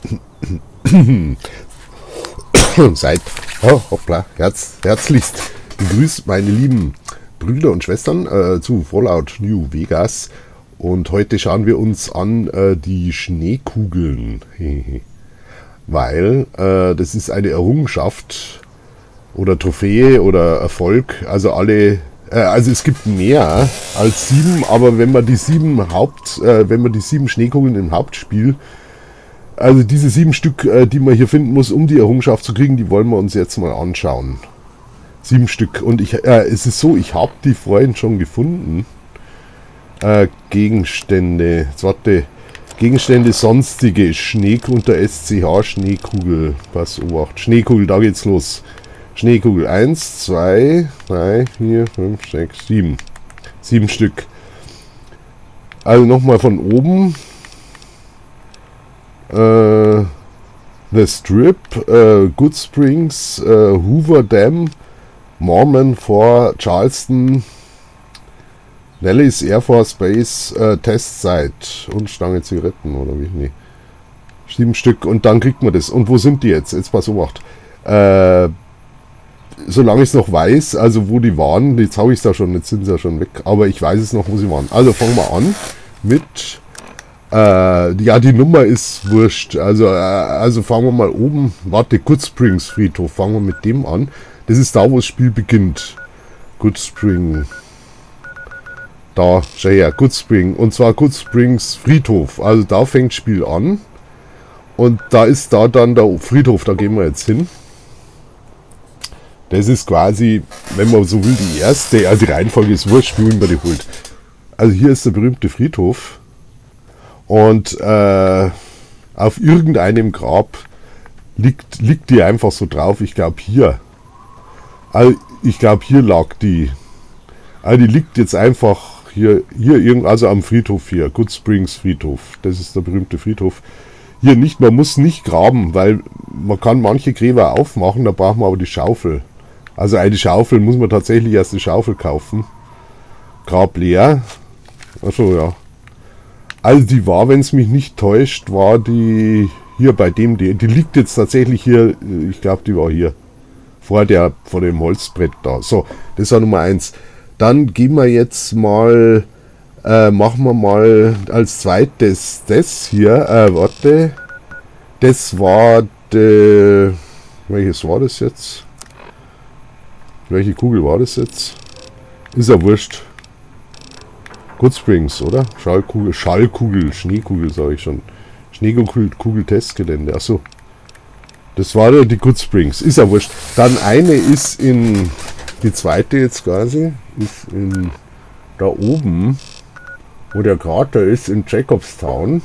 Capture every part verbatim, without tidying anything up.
Seid oh, hoppla, herz, herzlichst begrüßt meine lieben Brüder und Schwestern äh, zu Fallout New Vegas. Und heute schauen wir uns an äh, die Schneekugeln. Weil äh, das ist eine Errungenschaft oder Trophäe oder Erfolg. Also alle, äh, also es gibt mehr als sieben, aber wenn man die sieben Haupt, äh, wenn man die sieben Schneekugeln im Hauptspiel, also diese sieben Stück, äh, die man hier finden muss, um die Errungenschaft zu kriegen, die wollen wir uns jetzt mal anschauen. Sieben Stück. Und ich, äh, es ist so, ich habe die vorhin schon gefunden. Äh, Gegenstände, jetzt warte, Gegenstände sonstige, Schnee unter S C H, Schneekugel, was Obacht, Schneekugel, da geht's los. Schneekugel, eins, zwei, drei, vier, fünf, sechs, sieben. Sieben Stück. Also nochmal von oben. Äh, The Strip, äh, Good Springs, äh, Hoover Dam, Mormon Fort, Charleston, Nellis Air Force Base, äh, Testsite und Stange Zigaretten, oder wie? Nee. Sieben Stück und dann kriegt man das. Und wo sind die jetzt? Jetzt pass auf. Äh, solange ich es noch weiß, also wo die waren, jetzt habe ich es da schon, jetzt sind sie ja schon weg, aber ich weiß es noch, wo sie waren. Also fangen wir an mit, äh, ja, die Nummer ist wurscht. Also, äh, also fangen wir mal oben, warte, Good Springs Friedhof, fangen wir mit dem an. Das ist da, wo das Spiel beginnt. Good Spring. Da, schau her, Good Spring. Und zwar Good Springs Friedhof. Also da fängt das Spiel an. Und da ist da dann der Friedhof, da gehen wir jetzt hin. Das ist quasi, wenn man so will, die erste, also die Reihenfolge ist wurscht, wie man die holt. Also hier ist der berühmte Friedhof. Und äh, auf irgendeinem Grab liegt, liegt die einfach so drauf. Ich glaube hier. Also ich glaube hier lag die. Also die liegt jetzt einfach hier, hier irgend, also am Friedhof hier. Good Springs Friedhof. Das ist der berühmte Friedhof. Hier nicht, man muss nicht graben, weil man kann manche Gräber aufmachen, da braucht man aber die Schaufel. Also eine Schaufel muss man tatsächlich erst eine Schaufel kaufen. Grab leer. Achso, ja. Also die war, wenn es mich nicht täuscht, war die hier bei dem, die, die liegt jetzt tatsächlich hier, ich glaube die war hier, vor, der, vor dem Holzbrett da. So, das war Nummer eins. Dann gehen wir jetzt mal, äh, machen wir mal als zweites das hier, äh, warte, das war de, welches war das jetzt? Welche Kugel war das jetzt? Ist ja wurscht. Good Springs, oder? Schallkugel, Schallkugel, Schneekugel, sage ich schon. Schneekugel, Kugel, Testgelände. Achso. Das war ja die Good Springs. Ist ja wurscht. Dann eine ist in, die zweite jetzt quasi, ist in, da oben, wo der Krater ist, in Jacobstown.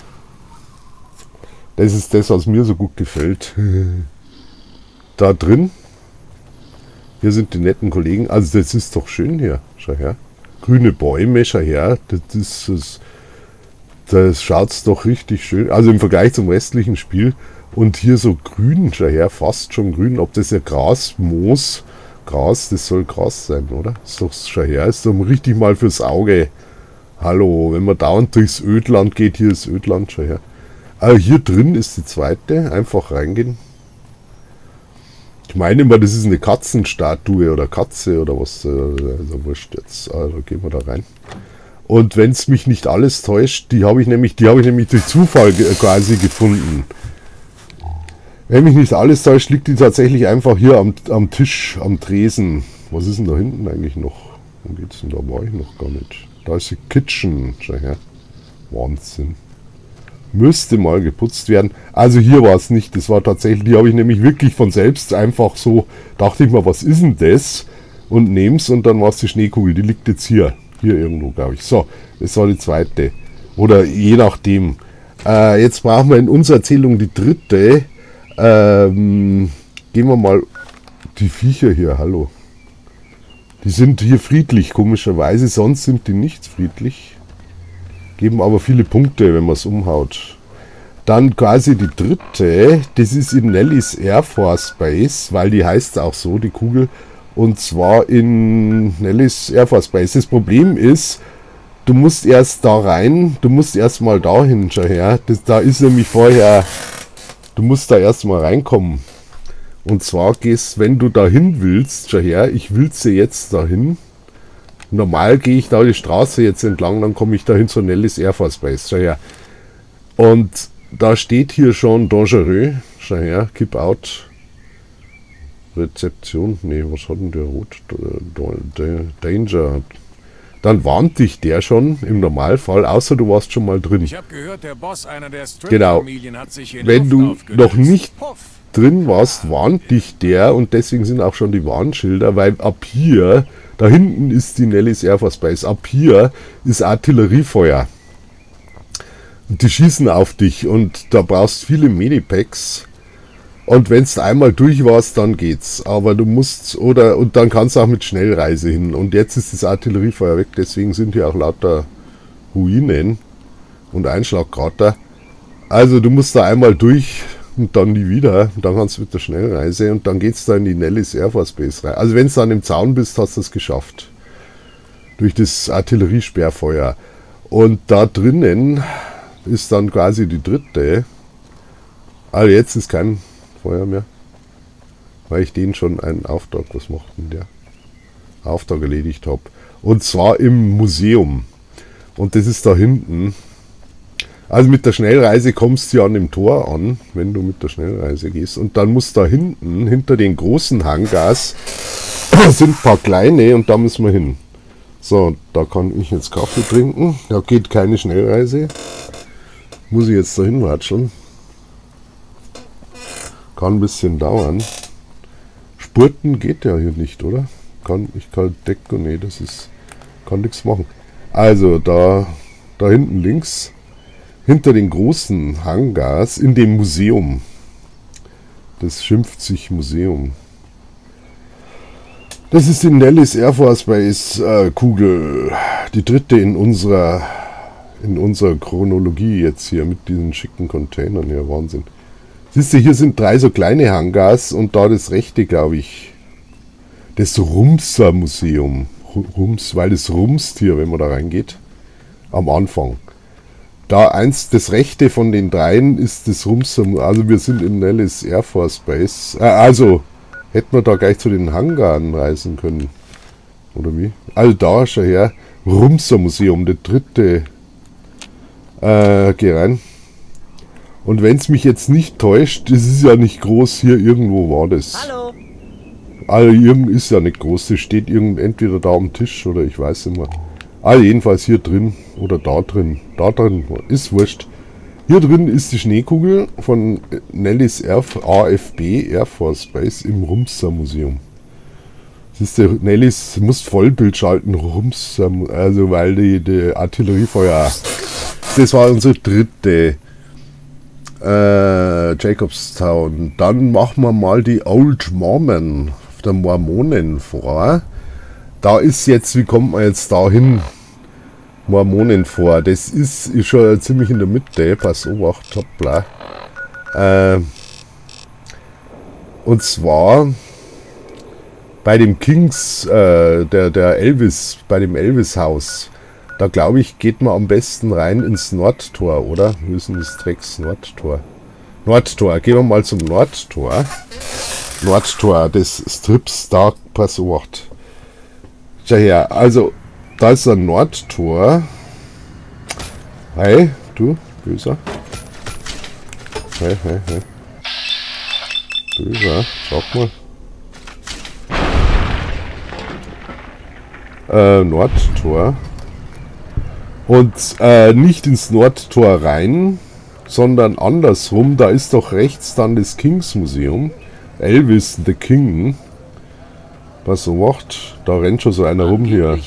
Das ist das, was mir so gut gefällt. Da drin. Hier sind die netten Kollegen. Also das ist doch schön hier. Schau her. Grüne Bäume, schau her, das, ist, das, das schaut doch richtig schön, also im Vergleich zum restlichen Spiel. Und hier so grün, schau her, fast schon grün, ob das ja Gras, Moos, Gras, das soll Gras sein, oder? Ist doch, schau her, ist doch richtig mal fürs Auge. Hallo, wenn man dauernd durchs Ödland geht, hier ist Ödland, schau her. Also hier drin ist die zweite, einfach reingehen. Ich meine immer, das ist eine Katzenstatue oder Katze oder was. Also wurscht jetzt. Also gehen wir da rein. Und wenn es mich nicht alles täuscht, die habe ich nämlich, die habe ich nämlich durch Zufall quasi gefunden. Wenn mich nicht alles täuscht, liegt die tatsächlich einfach hier am, am Tisch, am Tresen. Was ist denn da hinten eigentlich noch? Wo geht's denn da? War ich noch gar nicht. Da ist die Kitchen. Schau her. Wahnsinn. Müsste mal geputzt werden. Also hier war es nicht, das war tatsächlich, die habe ich nämlich wirklich von selbst einfach so, dachte ich mal, was ist denn das? Und nehm's und dann war es die Schneekugel, die liegt jetzt hier, hier irgendwo, glaube ich. So, das war die zweite. Oder je nachdem. Äh, jetzt brauchen wir in unserer Erzählung die dritte. Ähm, gehen wir mal, die Viecher hier, hallo. Die sind hier friedlich, komischerweise, sonst sind die nicht friedlich. Geben aber viele Punkte, wenn man es umhaut. Dann quasi die dritte, das ist in Nellis Air Force Base, weil die heißt auch so, die Kugel. Und zwar in Nellis Air Force Base. Das Problem ist, du musst erst da rein, du musst erst mal dahin, schau her. Das, da ist nämlich vorher du musst da erstmal reinkommen. Und zwar gehst, wenn du dahin willst, schau her, ich will sie jetzt dahin. Normal gehe ich da die Straße jetzt entlang, dann komme ich dahin zur Nellis Air Force Base. Schau her. Und da steht hier schon Dangereux. Schau her, Keep Out. Rezeption. Nee, was hat denn der Rot? Danger. Dann warnt dich der schon im Normalfall, außer du warst schon mal drin. Ich habe gehört, der Boss einer der Genau. hat sich in Wenn du noch nicht Puff. drin warst, warnt dich der und deswegen sind auch schon die Warnschilder, weil ab hier, da hinten ist die Nellis Air Force Base, ab hier ist Artilleriefeuer. Und die schießen auf dich und da brauchst viele Medipacks. Und wenn du einmal durch warst, dann geht's. Aber du musst, oder, und dann kannst du auch mit Schnellreise hin. Und jetzt ist das Artilleriefeuer weg, deswegen sind hier auch lauter Ruinen und Einschlagkrater. Also du musst da einmal durch und dann nie wieder. Und dann kannst du mit der Schnellreise und dann geht's da in die Nellis Air Force Base rein. Also wenn du dann im Zaun bist, hast du es geschafft. Durch das Artilleriesperrfeuer. Und da drinnen ist dann quasi die dritte. Also jetzt ist kein Feuer mehr, weil ich den schon einen Auftrag, was macht denn der? Auftrag erledigt habe. Und zwar im Museum. Und das ist da hinten. Also mit der Schnellreise kommst du ja an dem Tor an, wenn du mit der Schnellreise gehst. Und dann muss da hinten, hinter den großen Hangars, sind ein paar kleine und da müssen wir hin. So, da kann ich jetzt Kaffee trinken. Da geht keine Schnellreise. Muss ich jetzt dahin watscheln. Kann ein bisschen dauern. Spurten geht ja hier nicht, oder? Kann, ich kann Decken, nee, das ist, kann nichts machen. Also da, da hinten links, hinter den großen Hangars, in dem Museum. Das schimpft sich Museum. Das ist die Nellis Air Force Base äh, Kugel. Die dritte in unserer, in unserer Chronologie jetzt hier mit diesen schicken Containern. Ja, Wahnsinn. Siehst du, hier sind drei so kleine Hangars und da das rechte, glaube ich, das Rumser Museum. Rums, weil es rumst hier, wenn man da reingeht, am Anfang. Da eins, das rechte von den dreien ist das Rumser, also wir sind in Nellis Air Force Base. Äh, also, hätten wir da gleich zu den Hangaren reisen können. Oder wie? Also da, schau her, Rumser Museum, der dritte. Äh, geh rein. Und wenn es mich jetzt nicht täuscht, das ist ja nicht groß, hier irgendwo war das. Hallo. Also irgend ist ja nicht groß, das steht irgend entweder da am Tisch oder ich weiß nicht mehr. Also jedenfalls hier drin oder da drin, da drin, ist wurscht. Hier drin ist die Schneekugel von Nellis A F B Air Force Base im Rumser Museum. Siehst du, Nellis muss Vollbild schalten, Rumser, also weil die, die Artilleriefeuer, das war unsere dritte. Äh, Jacobstown. Dann machen wir mal die Old Mormon, der Mormonen vor. Da ist jetzt, wie kommt man jetzt da hin? Mormonen vor. Das ist, ist schon ziemlich in der Mitte. Pass auf, hoppla. Äh, und zwar bei dem Kings, äh, der, der Elvis, bei dem Elvis-Haus. Da glaube ich, geht man am besten rein ins Nordtor, oder? Wir müssen das Drecks Nordtor. Nordtor, gehen wir mal zum Nordtor. Nordtor des Strips Dark Passwort. Schau her, also, da ist ein Nordtor. Hey, du, Böser. Hey, hey, hey. Böser, sag mal. Äh, Nordtor. Und äh, nicht ins Nordtor rein, sondern andersrum. Da ist doch rechts dann das Kings Museum. Elvis the King. Was so macht? Da rennt schon so einer rum hier.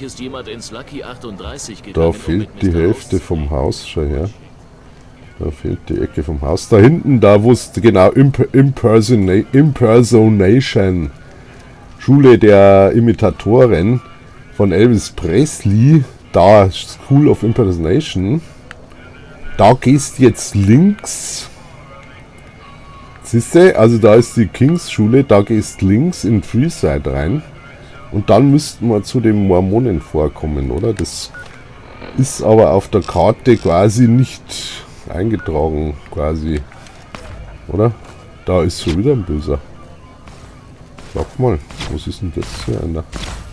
Da fehlt die Hälfte vom Haus. Schau her. Da fehlt die Ecke vom Haus. Da hinten, da wo es genau Imp Impersona Impersonation. Schule der Imitatoren von Elvis Presley. Da, School of Impersonation. Da gehst jetzt links. Siehst du? Also da ist die Kings Schule. Da gehst links in Freeside rein. Und dann müssten wir zu den Mormonen vorkommen, oder? Das ist aber auf der Karte quasi nicht eingetragen, quasi. Oder? Da ist schon wieder ein Böser. Sag mal, was ist denn das für einer?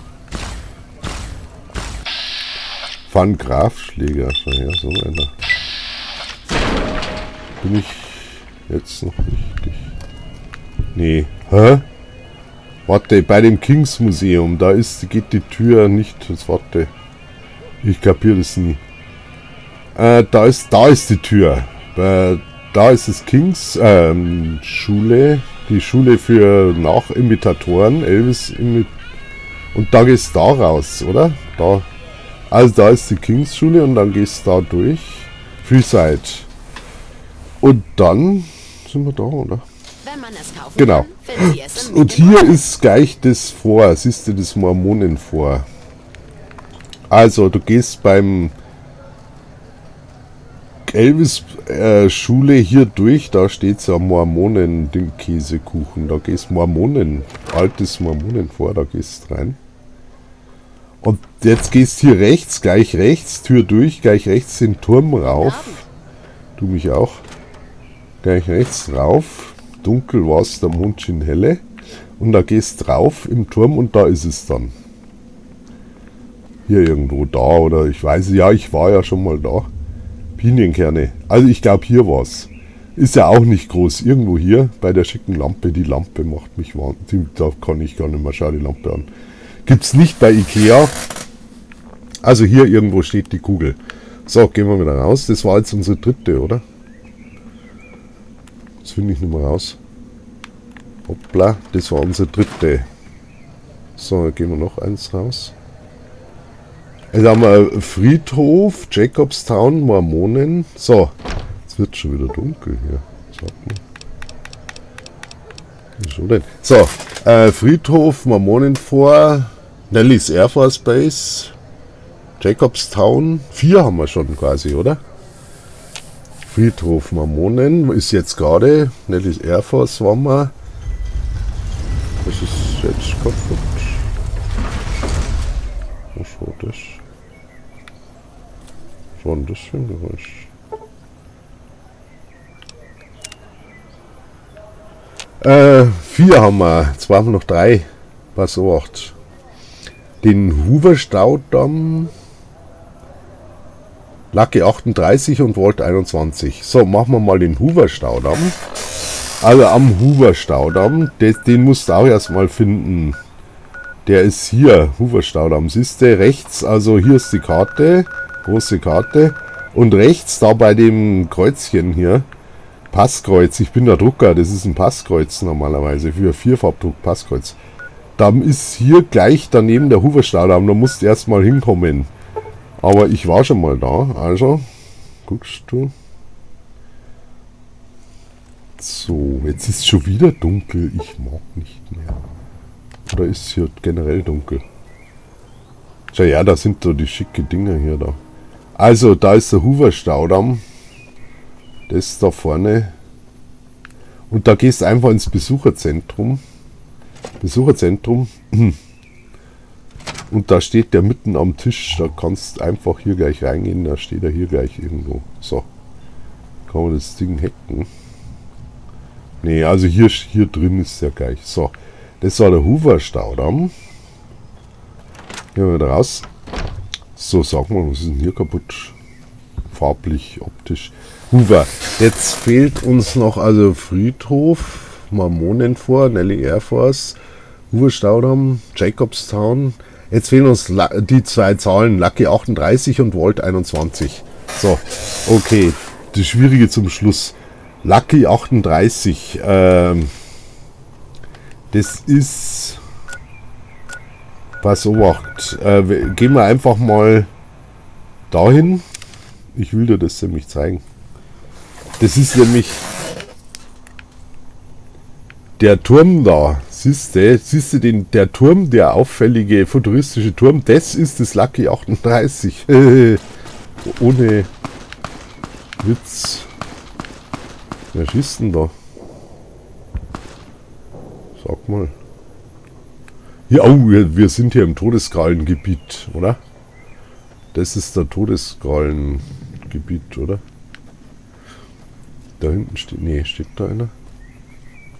Van Graf-Schläger, ja, so einer. Bin ich jetzt noch richtig? Nee. Hä? Warte, bei dem Kings Museum, da ist, geht die Tür nicht. Jetzt warte. Ich kapiere das nie. Äh, da ist, da ist die Tür. Äh, da ist das Kings ähm, Schule. Die Schule für Nachimitatoren. Elvis imit und da gehst du da raus, oder? Da. Also da ist die Kings Schule und dann gehst du da durch. Freeside. Und dann sind wir da, oder? Wenn man es kaufen Genau. kann, finden Sie es im Und hier ist gleich das Vor. Siehst du das Mormonenvor? Also du gehst beim Elvis äh, Schule hier durch. Da steht ja Mormonen-Käsekuchen. Da gehst Mormonen. Altes Mormonenvor. Da gehst rein. Und jetzt gehst hier rechts, gleich rechts, Tür durch, gleich rechts den Turm rauf. Du mich auch. Gleich rechts rauf. Dunkel war es, der Mond schien helle. Und da gehst drauf im Turm und da ist es dann. Hier irgendwo da oder ich weiß, ja, ich war ja schon mal da. Pinienkerne. Also ich glaube hier war es. Ist ja auch nicht groß. Irgendwo hier bei der schicken Lampe. Die Lampe macht mich wahnsinnig. Da kann ich gar nicht mehr. Schau die Lampe an. Gibt es nicht bei Ikea. Also hier irgendwo steht die Kugel. So, gehen wir wieder raus. Das war jetzt unsere dritte, oder? Das finde ich nicht mehr raus. Hoppla, das war unsere dritte. So, gehen wir noch eins raus. Jetzt haben wir Friedhof, Jacobstown, Mormonen. So, jetzt wird schon wieder dunkel hier. Sag mal. Schon denn? So, äh, Friedhof, Mormonenvor, Nellis Air Force Base, Jacobstown. Vier haben wir schon quasi, oder? Friedhof Mormonen ist jetzt gerade. Nellis Air Force waren wir. Das ist jetzt kaputt. Was war das? Was war denn das für ein Geräusch? Äh, vier haben wir. Jetzt brauchen wir noch drei. Pass auf. Den Hoover-Staudamm. Lucky achtunddreißig und Volt einundzwanzig. So, machen wir mal den Hoover-Staudamm. Also am Hoover-Staudamm. Den musst du auch erstmal finden. Der ist hier. Hoover-Staudamm. Siehst du rechts? Also hier ist die Karte. Große Karte. Und rechts da bei dem Kreuzchen hier. Passkreuz. Ich bin der Drucker. Das ist ein Passkreuz normalerweise. Für Vierfarbdruck Passkreuz. Dann ist hier gleich daneben der Hoover-Staudamm. Da musst du erstmal hinkommen. Aber ich war schon mal da. Also, guckst du. So, jetzt ist es schon wieder dunkel. Ich mag nicht mehr. Oder ist es hier generell dunkel? Schau ja, da sind so die schicke Dinger hier da. Also, da ist der Hoover-Staudamm. Das ist da vorne. Und da gehst du einfach ins Besucherzentrum. Besucherzentrum. Und da steht der mitten am Tisch. Da kannst du einfach hier gleich reingehen. Da steht er hier gleich irgendwo. So. Kann man das Ding hacken. Ne, also hier, hier drin ist der gleich. So. Das war der Hoover-Staudamm. Gehen wir wieder raus. So, sag mal, was ist denn hier kaputt? Farblich, optisch. Hoover. Jetzt fehlt uns noch also Friedhof, Mormonenvor, Nelly Air Force, Hoover-Staudamm, Jacobstown. Jetzt fehlen uns die zwei Zahlen, Lucky achtunddreißig und Volt einundzwanzig. So, okay. Das Schwierige zum Schluss. Lucky achtunddreißig. Ähm, das ist... Pass auf, äh, gehen wir einfach mal dahin. Ich will dir das nämlich zeigen. Das ist nämlich der Turm da. Siehst du, siehst du den, der Turm, der auffällige futuristische Turm, das ist das Lucky achtunddreißig. Ohne Witz. Wer schießt denn da? Sag mal. Ja, oh, wir, wir sind hier im Todeskrallengebiet, oder? Das ist der Todeskrallengebiet, oder? Da hinten steht, nee, steht da einer?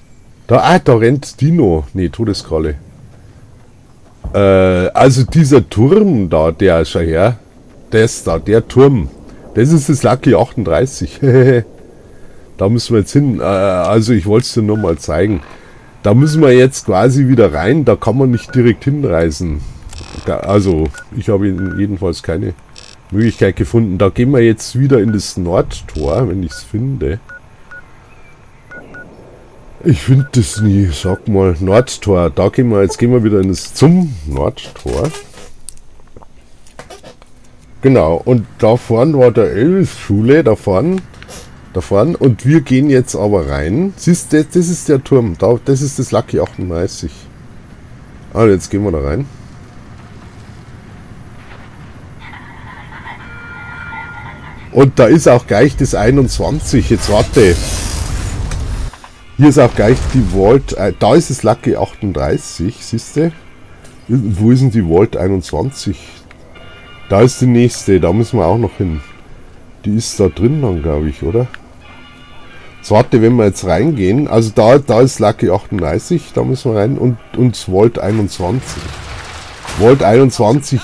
Da, ah, da rennt Dino. Nee, Todeskralle. Äh, also dieser Turm da, der, schau her. Das da, der Turm. Das ist das Lucky achtunddreißig. Da müssen wir jetzt hin. Äh, also ich wollte es dir nur mal zeigen. Da müssen wir jetzt quasi wieder rein. Da kann man nicht direkt hinreisen. Also ich habe jedenfalls keine Möglichkeit gefunden. Da gehen wir jetzt wieder in das Nordtor, wenn ich es finde. Ich finde das nie. Sag mal, Nordtor. Da gehen wir, jetzt gehen wir wieder in das zum Nordtor. Genau, und da vorne war der Elvis-Schule, da vorne, da vorne, und wir gehen jetzt aber rein. Siehst du, das ist der Turm, da, das ist das Lucky achtunddreißig. Also jetzt gehen wir da rein. Und da ist auch gleich das einundzwanzig, jetzt warte. Hier ist auch gleich die Vault, äh, da ist das Lucky achtunddreißig, siehst du? Wo ist denn die Vault einundzwanzig? Da ist die nächste, da müssen wir auch noch hin. Die ist da drin dann, glaube ich, oder? So, warte, wenn wir jetzt reingehen, also da, da ist Lucky achtunddreißig, da müssen wir rein, und, und Vault einundzwanzig. Vault einundzwanzig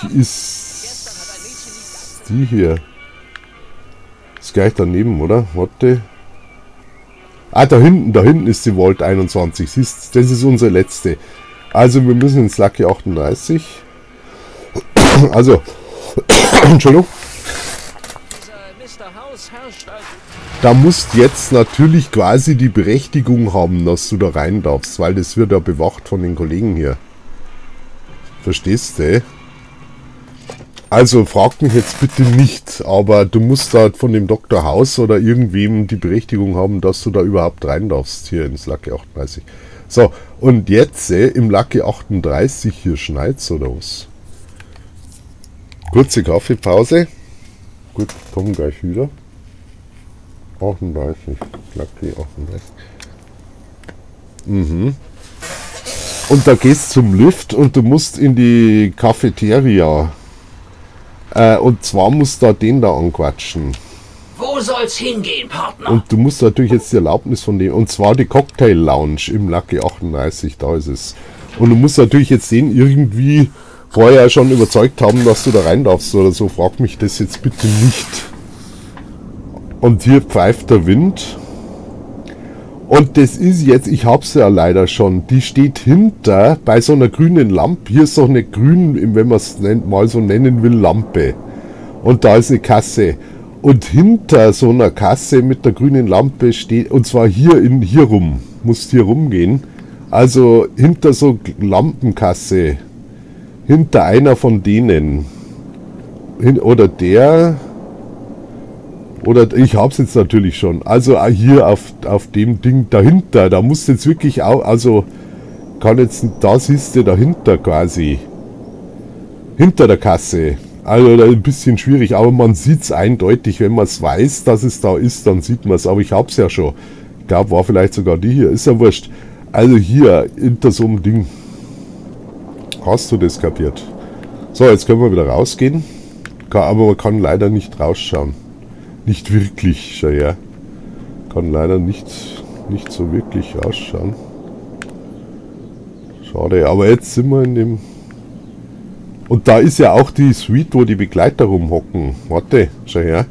ist die hier. Ist gleich daneben, oder? Warte. Ah, da hinten, da hinten ist die Vault einundzwanzig. Siehst, das ist unsere letzte. Also wir müssen ins Lucky achtunddreißig. Also, Entschuldigung. Da musst jetzt natürlich quasi die Berechtigung haben, dass du da rein darfst, weil das wird ja bewacht von den Kollegen hier. Verstehst du? Also frag mich jetzt bitte nicht, aber du musst da von dem Doktor House oder irgendwem die Berechtigung haben, dass du da überhaupt rein darfst, hier ins Lucky achtunddreißig. So, und jetzt äh, im Lucky achtunddreißig hier schneit's oder was? Kurze Kaffeepause. Gut, kommen gleich wieder. achtunddreißig. Lucky achtunddreißig. Mhm. Und da gehst zum Lift und du musst in die Cafeteria. Äh, und zwar musst du da den da anquatschen. Wo soll's hingehen, Partner? Und du musst natürlich jetzt die Erlaubnis von dem. Und zwar die Cocktail Lounge im Lucky achtunddreißig. Da ist es. Und du musst natürlich jetzt den irgendwie vorher schon überzeugt haben, dass du da rein darfst oder so. Frag mich das jetzt bitte nicht. Und hier pfeift der Wind. Und das ist jetzt, ich hab's ja leider schon, die steht hinter bei so einer grünen Lampe. Hier ist doch eine grün, wenn man es mal so nennen will, Lampe. Und da ist eine Kasse. Und hinter so einer Kasse mit der grünen Lampe steht, und zwar hier in hier rum, musst hier rumgehen. Also hinter so Lampenkasse. Hinter einer von denen. Hin, oder der. Oder ich hab's jetzt natürlich schon. Also hier auf, auf dem Ding dahinter. Da musst du jetzt wirklich auch. Also kann jetzt. Da siehst du dahinter quasi. Hinter der Kasse. Also ein bisschen schwierig. Aber man sieht's eindeutig. Wenn man es weiß, dass es da ist, dann sieht man es. Aber ich hab's ja schon. Ich glaube, war vielleicht sogar die hier. Ist ja wurscht. Also hier hinter so einem Ding. Hast du das kapiert? So, jetzt können wir wieder rausgehen. Aber man kann leider nicht rausschauen. Nicht wirklich, schau her. Kann leider nicht, nicht so wirklich rausschauen. Schade, aber jetzt sind wir in dem... Und da ist ja auch die Suite, wo die Begleiter rumhocken. Warte, schau her.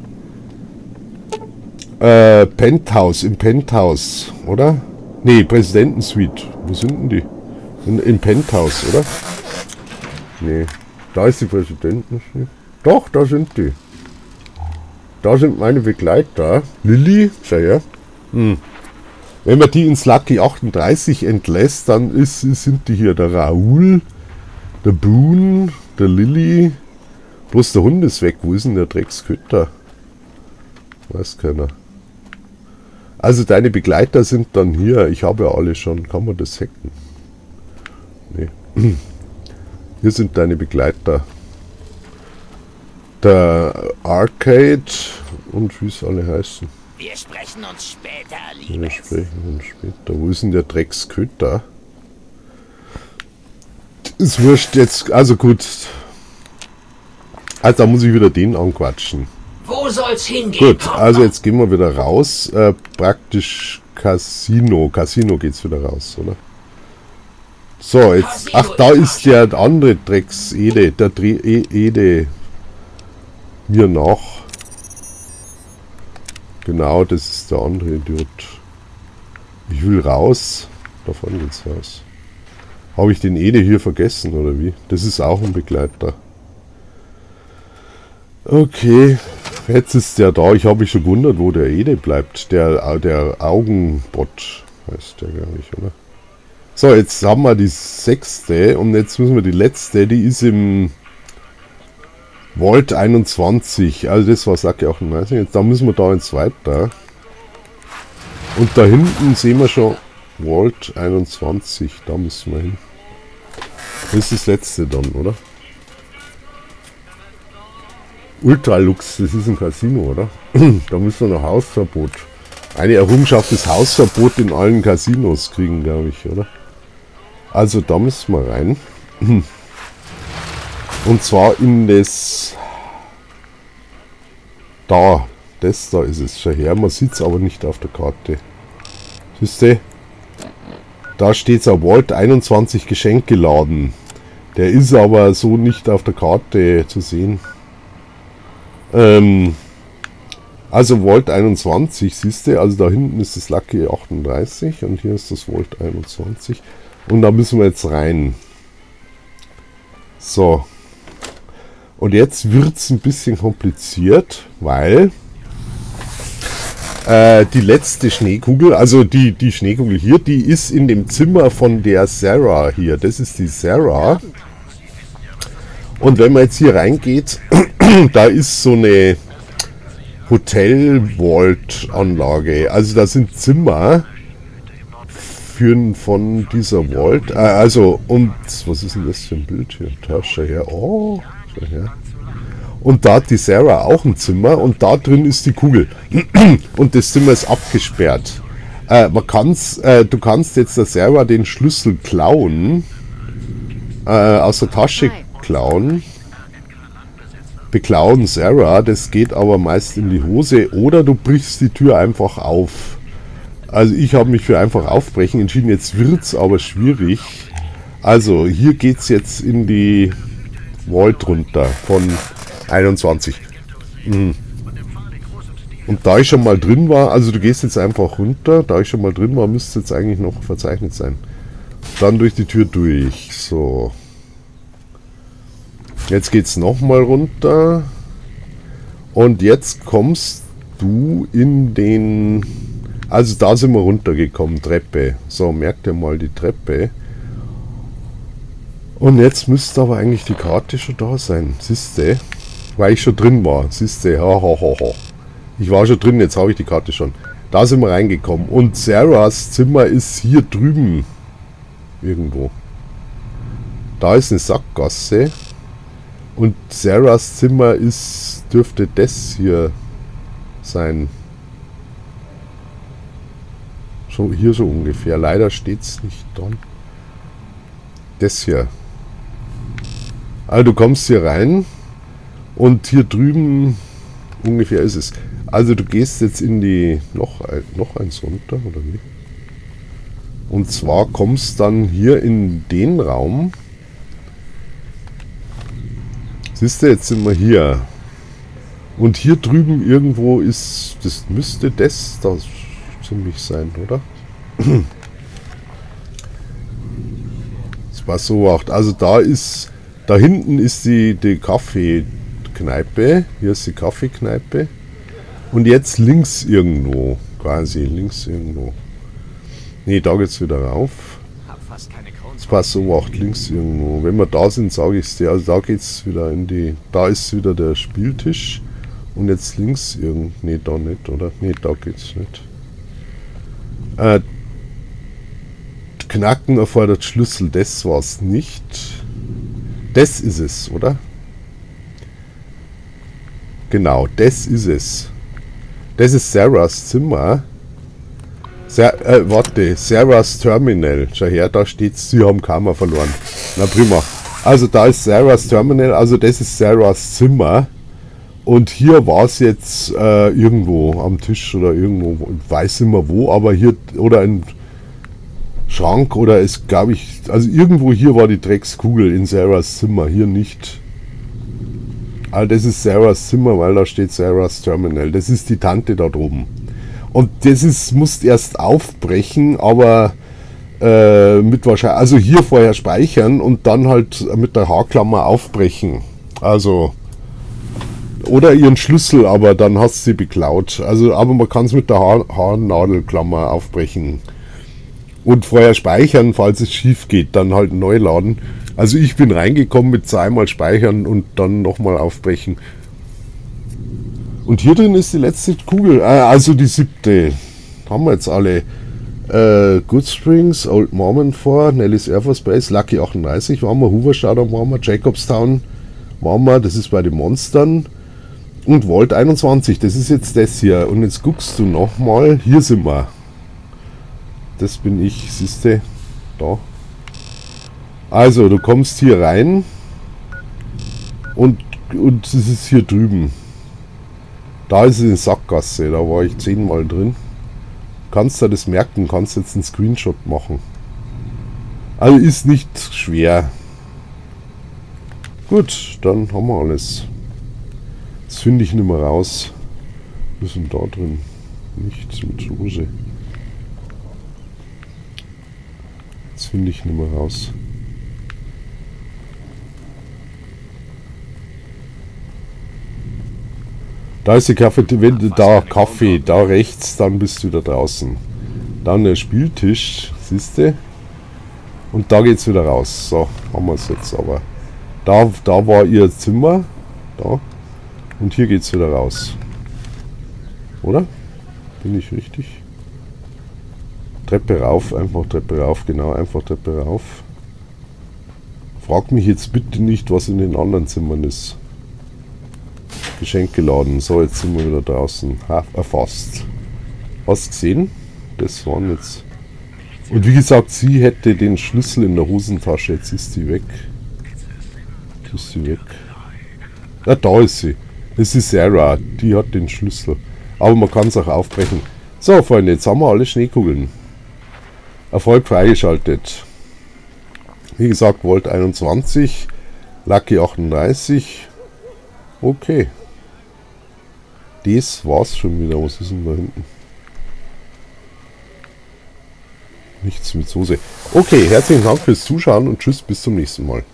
Äh, Penthouse, im Penthouse, oder? Nee, Präsidentensuite. Wo sind denn die? In, Im Penthouse, oder? Nee, da ist die Präsidentensuite. Doch, da sind die. Da sind meine Begleiter. Lilly, schau her. Hm. Wenn man die ins Lucky achtunddreißig entlässt, dann ist, sind die hier der Raoul, der Boone, der Lilly. Bloß der Hund ist weg. Wo ist denn der Dreckskötter? Weiß keiner. Also deine Begleiter sind dann hier. Ich habe ja alle schon. Kann man das hacken? Nee. Hier sind deine Begleiter. Der Arcade und wie es alle heißen. Wir sprechen uns später, Wir Liebes. sprechen uns später. Wo ist denn der Drecksköter? Ist wurscht jetzt. Also gut. Also da muss ich wieder den anquatschen. Wo soll's hingehen, Gut, Partner? also jetzt gehen wir wieder raus. Äh, praktisch Casino. Casino geht's wieder raus, oder? So, jetzt. Ach, da ist der andere Drecks Ede. Der Dre e Ede. Mir nach. Genau, das ist der andere Idiot. Ich will raus. Davon geht's raus. Habe ich den Ede hier vergessen, oder wie? Das ist auch ein Begleiter. Okay. Jetzt ist der da. Ich habe mich schon gewundert, wo der Ede bleibt. Der, der Augenbot heißt der gar nicht, oder? So, jetzt haben wir die sechste und jetzt müssen wir die letzte, die ist im Vault einundzwanzig. Also das war Sacke achtundneunzig. Jetzt da müssen wir da ins weiter. Und da hinten sehen wir schon Vault einundzwanzig. Da müssen wir hin. Das ist das letzte dann, oder? Ultralux, das ist ein Casino, oder? Da müssen wir noch Hausverbot. Eine Errungenschaft ist Hausverbot in allen Casinos kriegen, glaube ich, oder? Also da müssen wir rein. Und zwar in das... Da. Das da ist es schon her. Man sieht es aber nicht auf der Karte. Siehst du? Da steht es auf Vault einundzwanzig Geschenkeladen. Der ist aber so nicht auf der Karte zu sehen. Ähm... Also Vault einundzwanzig, siehst du, also da hinten ist das Lucky achtunddreißig und hier ist das Vault einundzwanzig. Und da müssen wir jetzt rein. So. Und jetzt wird es ein bisschen kompliziert, weil äh, die letzte Schneekugel, also die, die Schneekugel hier, die ist in dem Zimmer von der Sarah hier. Das ist die Sarah. Und wenn man jetzt hier reingeht, da ist so eine Hotel-Vault-Anlage. Also da sind Zimmer für, von dieser Vault. Äh, also, und was ist denn das für ein Bild hier? Da, schau her. Oh, schau her. Und da hat die Sarah auch ein Zimmer und da drin ist die Kugel. Und das Zimmer ist abgesperrt. Äh, man kann's, äh, du kannst jetzt der Sarah den Schlüssel klauen. Äh, aus der Tasche klauen. Beklauen Sarah, das geht aber meist in die Hose oder du brichst die Tür einfach auf. Also ich habe mich für einfach aufbrechen entschieden, jetzt wird es aber schwierig. Also hier geht es jetzt in die Vault runter von einundzwanzig. Mhm. Und da ich schon mal drin war, also du gehst jetzt einfach runter, da ich schon mal drin war, müsste jetzt eigentlich noch verzeichnet sein. Dann durch die Tür durch, so. Jetzt geht es nochmal runter und jetzt kommst du in den, also da sind wir runtergekommen, Treppe. So, merkt ihr mal die Treppe. Und jetzt müsste aber eigentlich die Karte schon da sein, siehste, weil ich schon drin war, siehste, ha, ha, ha, ha. Ich war schon drin, jetzt habe ich die Karte schon. Da sind wir reingekommen und Sarahs Zimmer ist hier drüben irgendwo. Da ist eine Sackgasse. Und Sarahs Zimmer ist, dürfte das hier sein. So, hier so ungefähr. Leider steht es nicht dran. Das hier. Also du kommst hier rein und hier drüben ungefähr ist es. Also du gehst jetzt in die, noch, noch eins runter, oder wie? Und zwar kommst dann hier in den Raum. Siehst du, jetzt sind wir hier. Und hier drüben irgendwo ist, das müsste das da ziemlich sein, oder? Das war so auch. Also da ist, da hinten ist die, die Kaffeekneipe. Hier ist die Kaffeekneipe. Und jetzt links irgendwo, quasi links irgendwo. Ne, da geht's wieder rauf. Das passt so acht links irgendwo. Wenn wir da sind, sage ich es dir. Also da geht's wieder in die. Da ist wieder der Spieltisch. Und jetzt links irgend. Ne, da nicht, oder? Ne, da geht's nicht. Äh, Knacken erfordert Schlüssel. Das war's nicht. Das ist es, oder? Genau, das ist es. Das ist Sarahs Zimmer. Sa äh, warte, Sarahs Terminal. Schau her, da steht's, sie haben Karma verloren. Na prima. Also da ist Sarahs Terminal, also das ist Sarahs Zimmer. Und hier war es jetzt äh, irgendwo am Tisch oder irgendwo, ich weiß nicht mehr wo, aber hier, oder ein Schrank oder es glaube ich, also irgendwo hier war die Dreckskugel in Sarahs Zimmer, hier nicht. Also das ist Sarahs Zimmer, weil da steht Sarahs Terminal. Das ist die Tante da droben. Und das ist, musst erst aufbrechen, aber äh, mit wahrscheinlich, also hier vorher speichern und dann halt mit der Haarklammer aufbrechen. Also, oder ihren Schlüssel, aber dann hast du sie beklaut. Also, aber man kann es mit der Haar Haarnadelklammer aufbrechen. Und vorher speichern, falls es schief geht, dann halt neu laden. Also ich bin reingekommen mit zweimal speichern und dann nochmal aufbrechen. Und hier drin ist die letzte Kugel, äh, also die siebte. Haben wir jetzt alle. Äh, Good Springs, Old Mormon vor, Nellis Air Force Base, Lucky achtunddreißig waren wir, Hoover Stadium waren wir, Jacobstown waren wir, das ist bei den Monstern. Und Vault einundzwanzig, das ist jetzt das hier. Und jetzt guckst du nochmal, hier sind wir. Das bin ich, siehste, da. Also, du kommst hier rein und, und es ist hier drüben. Da ist es in Sackgasse, da war ich zehnmal drin. Kannst du das merken, kannst jetzt einen Screenshot machen. Also ist nicht schwer. Gut, dann haben wir alles. Das finde ich nicht mehr raus. Wir sind da drin. Nichts mit Rose. Das finde ich nicht mehr raus. Da ist die Kaffee, wenn du da Kaffee, da rechts, dann bist du da draußen. Dann der Spieltisch, siehst du? Und da geht es wieder raus. So, haben wir es jetzt aber. Da, da war ihr Zimmer, da. Und hier geht es wieder raus. Oder? Bin ich richtig? Treppe rauf, einfach Treppe rauf, genau, einfach Treppe rauf. Frag mich jetzt bitte nicht, was in den anderen Zimmern ist. Geschenk geladen. So, jetzt sind wir wieder draußen. Ha, erfasst. Hast du gesehen? Das waren jetzt... Und wie gesagt, sie hätte den Schlüssel in der Hosentasche. Jetzt ist sie weg. Jetzt ist sie weg. Ja, da ist sie. Das ist Sarah. Die hat den Schlüssel. Aber man kann es auch aufbrechen. So, Freunde, jetzt haben wir alle Schneekugeln. Erfolg freigeschaltet. Wie gesagt, Vault einundzwanzig. Lucky achtunddreißig. Okay. Das war's schon wieder. Was ist denn da hinten? Nichts mit Soße. Okay, herzlichen Dank fürs Zuschauen und tschüss, bis zum nächsten Mal.